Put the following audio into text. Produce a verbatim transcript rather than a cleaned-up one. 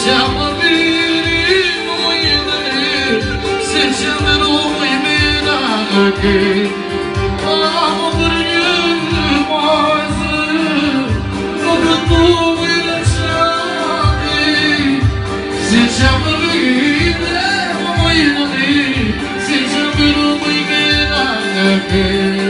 cheamă Viriu mâinile, se cheamă lui Menaghe. Am o frumoasă, o gândurile șade, se cheamă Viriu mâinile, se cheamă lui Menaghe.